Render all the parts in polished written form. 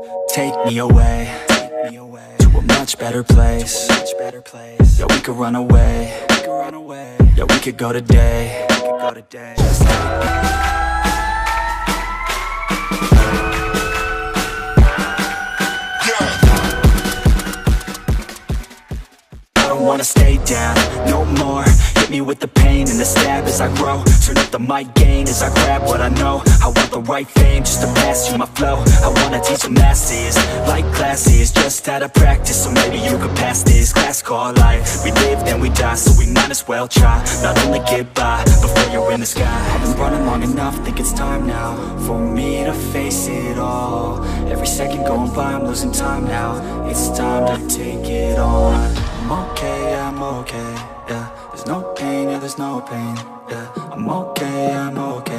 Take me away to a much better place. Yeah, we could run away. Yeah, we could go today. Just I don't wanna stay down no more. Hit me with the pain and the stab as I grow. Turn up the mic gain as I grab what I know. I want the right fame just to pass you my flow. I wanna teach the masses like classes, just how to practice, so maybe you could pass this class called life. We live then we die, so we might as well try. Not only get by before you're in the sky. I've been running long enough, think it's time now for me to face it all. Every second going by, I'm losing time now. It's time to take it on. I'm okay, yeah. There's no pain, yeah, there's no pain, yeah. I'm okay, yeah.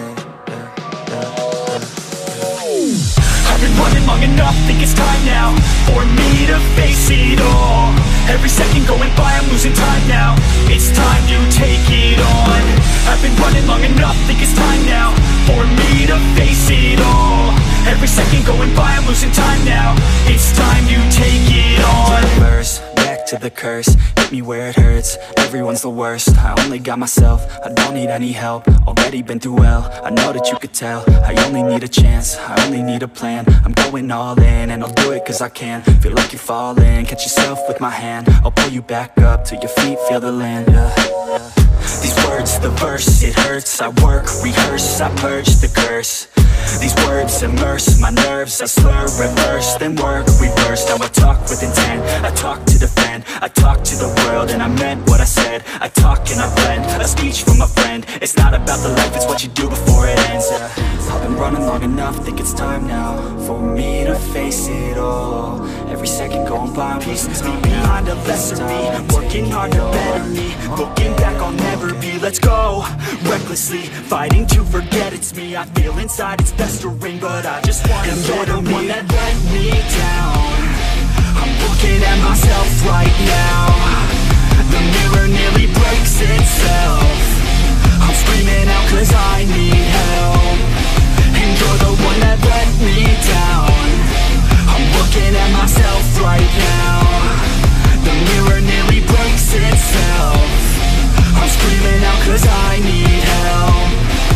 I've been running long enough, think it's time now for me to face it all. Every second going by, I'm losing time now. It's time to take it on. I've been running long enough, think it's time now for me to face it all. Every second going by, I'm losing time now. It's time to take it on. Reverse, back to the curse, hit me where it hurts. Everyone's the worst, I only got myself. I don't need any help, already been through hell. I know that you could tell, I only need a chance, I only need a plan. I'm going all in, and I'll do it cause I can. Feel like you're falling, catch yourself with my hand. I'll pull you back up till your feet feel the land, yeah. These words, the verse, it hurts. I work, rehearse, I purge the curse. These words immerse my nerves. I slur, reverse, then work, reverse. Now I talk with intent, I talk to defend. I talk to the world and I meant what I said. I talk and I blend, a speech from a friend. It's not about the life, it's what you do before it ends. I've been running long enough, think it's time now for me to face it all. Every second going by, pieces me behind a lesser me. Working hard to better me, looking back I'll never be. Let's go, recklessly, fighting to forget it's me. I feel inside it's festering, but I just want to better me. You're the one that let me down. I'm looking at myself right now. The mirror nearly breaks itself. I'm screaming out cause I need help. And you're the one that let me down. I'm looking at myself right now. The mirror nearly breaks itself. I'm screaming out cause I need help.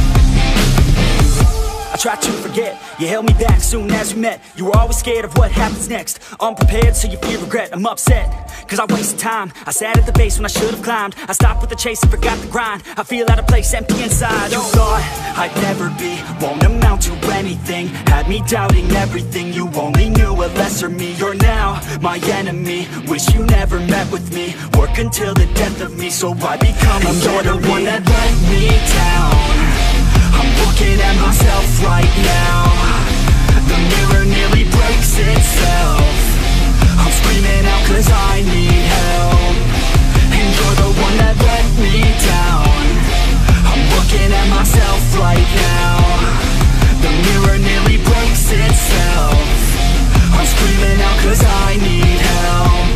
I tried to forget, you held me back soon as we met. You were always scared of what happens next. Unprepared so you feel regret, I'm upset cause I wasted time. I sat at the base when I should have climbed. I stopped with the chase and forgot the grind. I feel out of place, empty inside. You thought I'd never be, won't amount to anything. Had me doubting everything, you only knew a lesser me. You're now my enemy, wish you never met with me. Work until the death of me, so I become a better me. You're the one that let me down. I'm looking at myself right now. The mirror nearly breaks itself. I'm screaming out cause I need help. And you're the one that let me down. I'm looking at myself right now. The mirror nearly breaks itself. I'm screaming out cause I need help.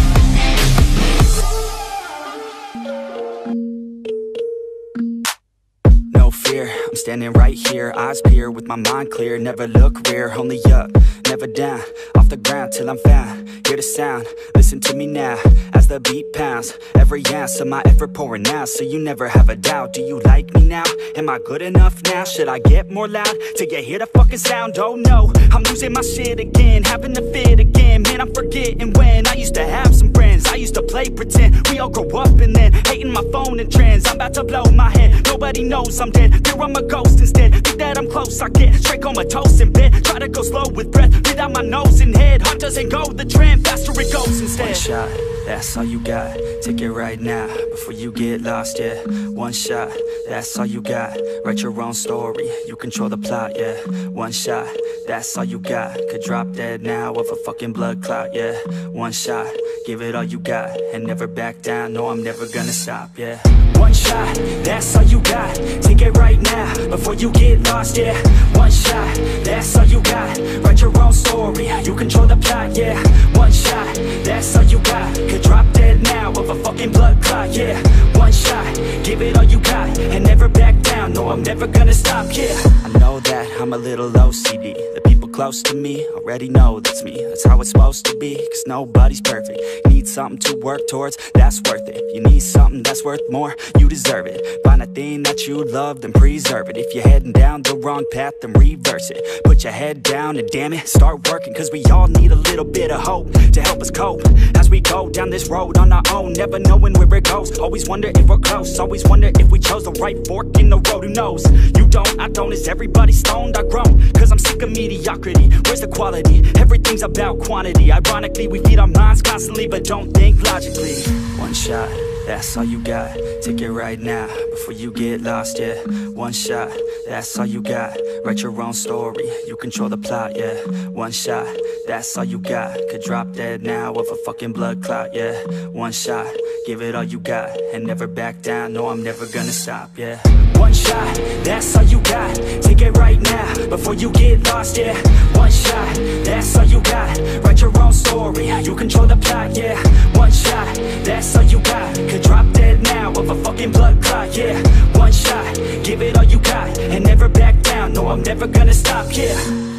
No fear, I'm standing right here, eyes peer with my mind clear. Never look rear, only up, never down. Off the ground till I'm found, hear the sound. Listen to me now, as the beat pounds. Every ounce of my effort pouring out, so you never have a doubt. Do you like me now? Am I good enough now? Should I get more loud till you hear the fucking sound? Oh no, I'm losing my shit again, having a fit again. Man, I'm forgetting when I used to have some friends. I used to play pretend, we all grow up and then hating my phone and trends. I'm about to blow my head, nobody knows I'm dead. Fear I'm a ghost instead, think that I'm close, I get straight comatose in bed. Try to go slow with breath, breathe out my nose and head. Heart doesn't go the trend, faster it goes instead. One shot, that's all you got, take it right now, before you get lost, yeah. One shot, that's all you got, write your own story, you control the plot, yeah. One shot, that's all you got, could drop dead now of a fucking blood clot, yeah. One shot, give it all you got, and never back down, no I'm never gonna stop, yeah. One shot, that's all you got, take it right now, before you get lost, yeah. One shot, that's all you got, write your own story, you control the plot, yeah. One shot, that's all you got, could drop dead now of a fucking blood clot, yeah. One shot, give it all you got, and never back down, no I'm never gonna stop, yeah. I know that I'm a little OCD, the people close to me, already know that's me. That's how it's supposed to be, cause nobody's perfect. You need something to work towards, that's worth it. You need something that's worth more, you deserve it. Find a thing that you love, then preserve it. If you're heading down the wrong path, then reverse it. Put your head down and damn it, start working. Cause we all need a little bit of hope to help us cope as we go down this road on our own, never knowing where it goes. Always wonder if we're close, always wonder if we chose the right fork in the road. Who knows? You don't, I don't. Is everybody stoned? I've grown, cause I'm sick of mediocrity. Where's the quality? Everything's about quantity. Ironically, we feed our minds constantly, but don't think logically. One shot, that's all you got. Take it right now, before you get lost, yeah. One shot, that's all you got. Write your own story, you control the plot, yeah. One shot, that's all you got. Could drop dead now of a fucking blood clot, yeah. One shot, give it all you got, and never back down, no, I'm never gonna stop, yeah. One shot, that's all you got. Take it right now, before you get lost, yeah. One shot, that's all you got. Write your own story, you control the plot, yeah. One shot, that's all you got. Could drop dead now of a fucking blood clot, yeah. One shot, give it all you got, and never back down, no, I'm never gonna stop, yeah.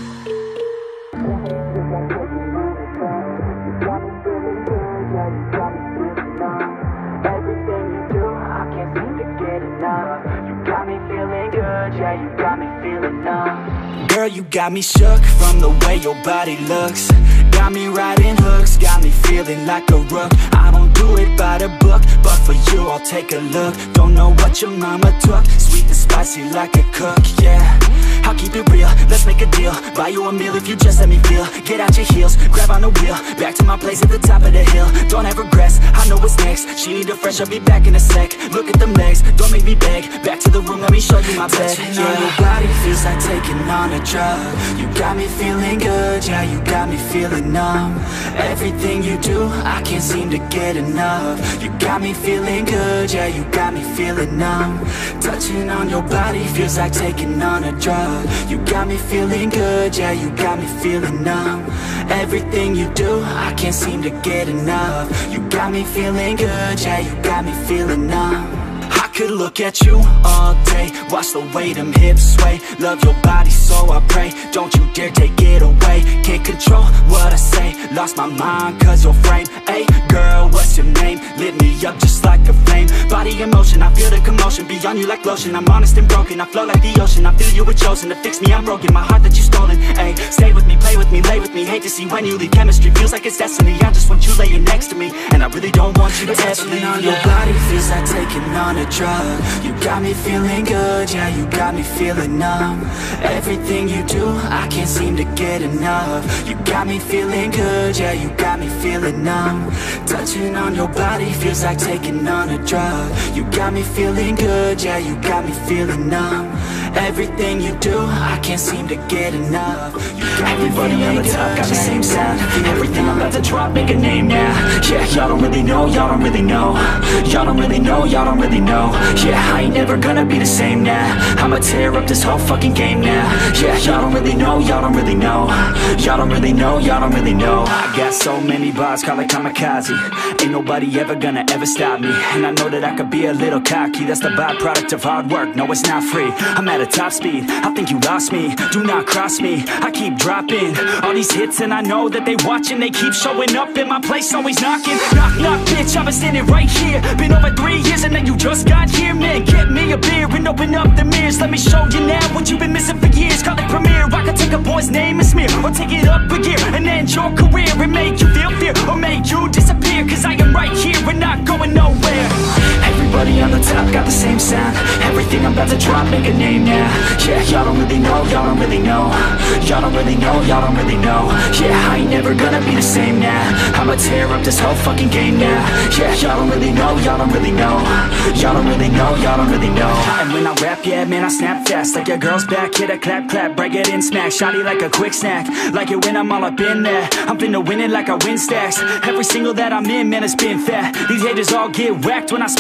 Girl, you got me shook from the way your body looks. Got me riding hooks, got me feeling like a rook. I don't do it by the book, but for you I'll take a look. Don't know what your mama took, sweet and spicy like a cook, yeah. I'll keep it real, let's make a deal. Buy you a meal if you just let me feel. Get out your heels, grab on the wheel. Back to my place at the top of the hill. Don't have regrets, I know what's next. She need a fresh, I'll be back in a sec. Look at them legs, don't make me beg. Back to the room, let me show you my bed. Touching on your body feels like taking on a drug. You got me feeling good, yeah, you got me feeling numb. Everything you do, I can't seem to get enough. You got me feeling good, yeah, you got me feeling numb. Touching on your body feels like taking on a drug. You got me feeling good, yeah, you got me feeling numb. Everything you do, I can't seem to get enough. You got me feeling good, yeah, you got me feeling numb. I could look at you all day, watch the way them hips sway. Love your body so I pray, don't you dare take it away. Can't control what I say, lost my mind cause your frame. Hey girl, what's your name? Lit me up just like a flame. Body in motion, I feel the commotion. Beyond you like lotion, I'm honest and broken. I flow like the ocean, I feel you were chosen to fix me, I'm broken. My heart that you stolen, hey. Stay with me, play with me, lay with me. Hate to see when you leave, chemistry feels like it's destiny. I just want you laying next to me, and I really don't want you to ever leave. On your body feels like taking on a drug. You got me feeling good, yeah, you got me feeling numb. Everything you do, I can't seem to get enough. You got me feeling good, yeah, you got me feeling numb. Touching on your body feels like taking on a drug. You got me feeling good, yeah, you got me feeling numb. Everything you do, I can't seem to get enough. Everybody on the top got the same sound. Everything I'm about to drop, make a name now. Yeah, y'all don't really know, y'all don't really know. Y'all don't really know, y'all don't really know. Yeah, I ain't never gonna be the same now. I'ma tear up this whole fucking game now. Yeah, y'all don't really know, y'all don't really know. Y'all don't really know, y'all don't really know. I got so many bars, call it kamikaze. Ain't nobody ever gonna ever stop me. And I know that I could be a little cocky. That's the byproduct of hard work, no it's not free. I'm at a top speed, I think you lost me. Do not cross me, I keep dropping all these hits and I know that they watching. They keep showing up in my place, always knocking. Knock, knock, bitch, I've been standing right here. Been over 3 years and then you just got here. Man, get me a beer and open up the mirrors. Let me show you now what you've been missing for years. Call it premiere, I can take a boy's name and smear, or take it up a gear and end your career and make you feel fear, or make you disappear. Cause I am right here and not going nowhere. Everybody on the top got the same sound. Everything I'm about to drop, make a name now. Yeah, y'all don't really know, y'all don't really know. Y'all don't really know, y'all don't really know. Yeah, I ain't never gonna be the same now. I'ma tear up this whole fucking game now. Yeah, y'all don't really know, y'all don't really know. Y'all don't really know, y'all don't really know. And when I rap, yeah, man, I snap fast. Like your girl's back, hit a clap, clap, break it in, smack. Shotty like a quick snack, like it when I'm all up in there. I'm finna win it like I win stacks. Every single that I'm in, man, it's been fat. These haters all get whacked when I spit mag.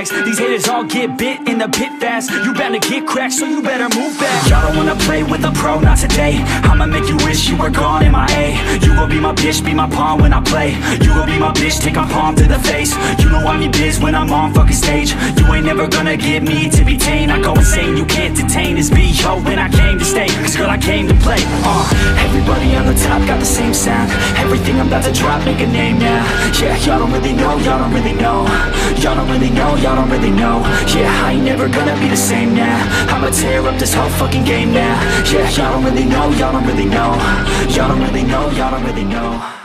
next. These haters all get bit in the pit fast. You bound to get cracked, so you better move back. Y'all don't wanna play with a pro, not today. I'ma make you wish you were gone MIA. You gon' be my bitch, be my pawn when I play. You gon' be my bitch, take my palm to the face. You know I'm your biz when I'm on fucking stage. You ain't never gonna get me to be tame. I go insane, you can't detain this B.O. when I came to stay. Cause girl, I came to play. Everybody on the top got the same sound. Everything I'm about to drop, make a name now. Yeah, y'all don't really know, y'all don't really know. Y'all don't really know, y'all don't really know. Yeah, I ain't never gonna be the same now. I'ma tear up this whole fucking game now. Yeah, y'all don't really know, y'all don't really know. Y'all don't really know, y'all don't really know.